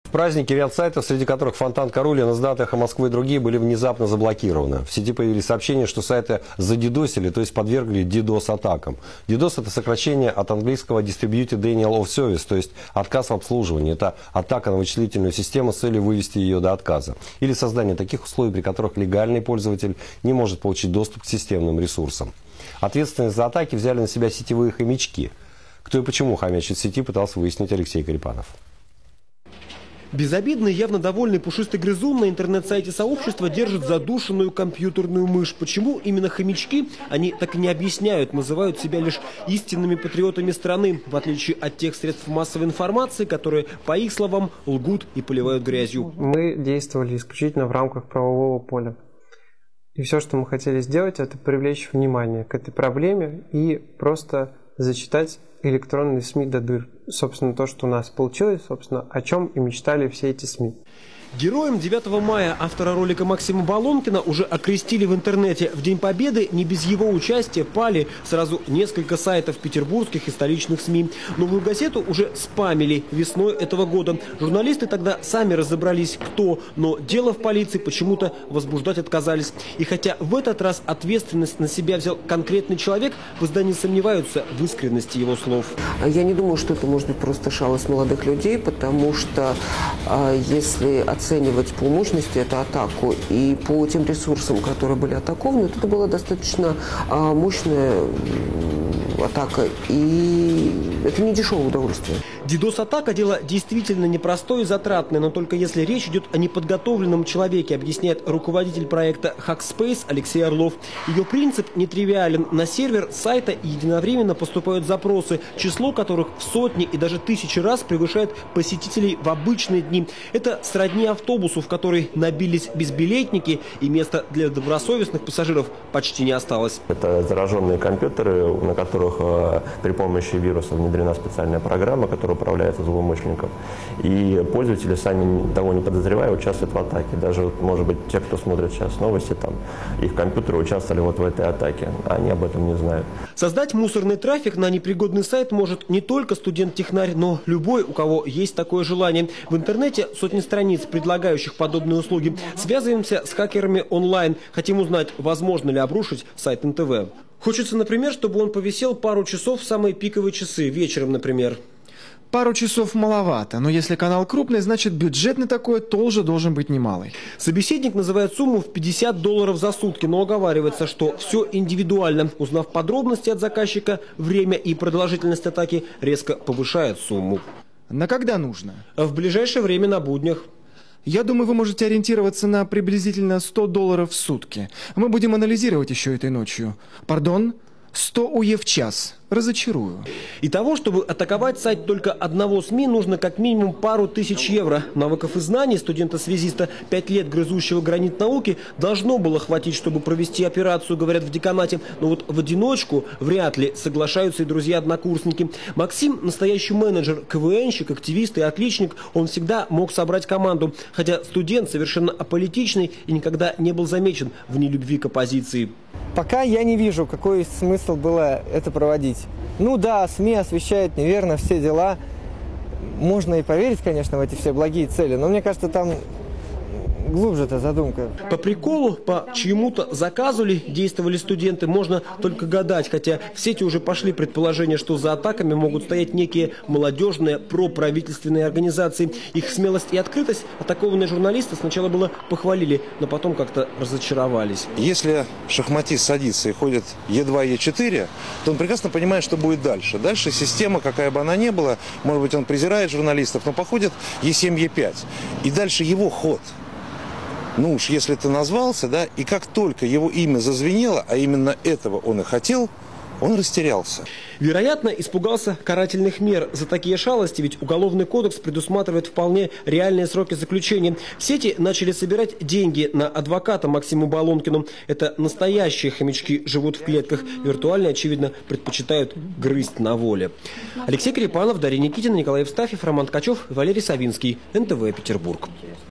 В празднике ряд сайтов, среди которых Фонтан.ру, Леноздат, Эхо Москвы и другие, были внезапно заблокированы. В сети появились сообщения, что сайты задидосили, то есть подвергли DDoS-атакам. DDoS – это сокращение от английского Distributed Denial of Service, то есть отказ в обслуживании. Это атака на вычислительную систему с целью вывести ее до отказа. Или создание таких условий, при которых легальный пользователь не может получить доступ к системным ресурсам. Ответственность за атаки взяли на себя сетевые хомячки. Кто и почему хомячит в сети, пытался выяснить Алексей Корепанов. Безобидный, явно довольный пушистый грызун на интернет-сайте сообщества держит задушенную компьютерную мышь. Почему именно хомячки, они так и не объясняют, называют себя лишь истинными патриотами страны, в отличие от тех средств массовой информации, которые, по их словам, лгут и поливают грязью. Мы действовали исключительно в рамках правового поля. И все, что мы хотели сделать, это привлечь внимание к этой проблеме и просто зачитать электронные СМИ до дыр. Собственно, то, что у нас получилось, собственно, о чем и мечтали все эти СМИ. Героем 9 мая автора ролика Максима Балонкина уже окрестили в интернете. В День Победы не без его участия пали сразу несколько сайтов петербургских и столичных СМИ. Новую газету уже спамили весной этого года. Журналисты тогда сами разобрались, кто, но дело в полиции почему-то возбуждать отказались. И хотя в этот раз ответственность на себя взял конкретный человек, в издании сомневаются в искренности его слов. Я не думаю, что это может быть просто шалость молодых людей, потому что если оценивать по мощности эту атаку и по тем ресурсам, которые были атакованы, это была достаточно мощная атака, и это не дешевое удовольствие. DDoS-атака – дело действительно непростое и затратное, но только если речь идет о неподготовленном человеке, объясняет руководитель проекта Hackspace Алексей Орлов. Ее принцип нетривиален. На сервер сайта единовременно поступают запросы, число которых в сотни и даже тысячи раз превышает посетителей в обычные дни. Это сродни автобусу, в который набились безбилетники, и места для добросовестных пассажиров почти не осталось. Это зараженные компьютеры, на которых при помощи вируса внедрена специальная программа, которая управляется злоумышленником. И пользователи, сами того не подозревая, участвуют в атаке. Даже, может быть, те, кто смотрит сейчас новости, там, их компьютеры участвовали вот в этой атаке. Они об этом не знают. Создать мусорный трафик на непригодный сайт может не только студент-технарь, но любой, у кого есть такое желание. В интернете сотни страниц, предлагающих подобные услуги. Связываемся с хакерами онлайн. Хотим узнать, возможно ли обрушить сайт НТВ. Хочется, например, чтобы он повисел пару часов в самые пиковые часы, вечером, например. Пару часов маловато, но если канал крупный, значит бюджет на такое тоже должен быть немалый. Собеседник называет сумму в $50 за сутки, но оговаривается, что все индивидуально. Узнав подробности от заказчика, время и продолжительность атаки резко повышает сумму. На когда нужно? В ближайшее время на буднях. Я думаю, вы можете ориентироваться на приблизительно $100 в сутки. Мы будем анализировать еще этой ночью. Пардон? 100 УЕ в час. Разочарую. И того, чтобы атаковать сайт только одного СМИ, нужно как минимум пару тысяч евро. Навыков и знаний студента-связиста, 5 лет грызущего гранит науки, должно было хватить, чтобы провести операцию, говорят в деканате. Но вот в одиночку вряд ли соглашаются и друзья-однокурсники. Максим – настоящий менеджер, КВНщик, активист и отличник. Он всегда мог собрать команду. Хотя студент совершенно аполитичный и никогда не был замечен в нелюбви к оппозиции. Пока я не вижу, какой смысл было это проводить. Ну да, СМИ освещают неверно все дела. Можно и поверить, конечно, в эти все благие цели, но мне кажется, там глубже-то задумка. По приколу, по чьему-то заказу ли действовали студенты, можно только гадать. Хотя в сети уже пошли предположения, что за атаками могут стоять некие молодежные проправительственные организации. Их смелость и открытость атакованные журналисты сначала было похвалили, но потом как-то разочаровались. Если шахматист садится и ходит Е2, Е4, то он прекрасно понимает, что будет дальше. Дальше система, какая бы она ни была, может быть, он презирает журналистов, но походит Е7, Е5. И дальше его ход. Ну уж, если ты назвался, да, и как только его имя зазвенело, а именно этого он и хотел, он растерялся. Вероятно, испугался карательных мер за такие шалости, ведь Уголовный кодекс предусматривает вполне реальные сроки заключения. В сети начали собирать деньги на адвоката Максиму Балонкину. Это настоящие хомячки живут в клетках. Виртуальные, очевидно, предпочитают грызть на воле. Алексей Корепанов, Дарья Никитина, Николай Евстафьев, Роман Ткачев, Валерий Савинский. НТВ, Петербург.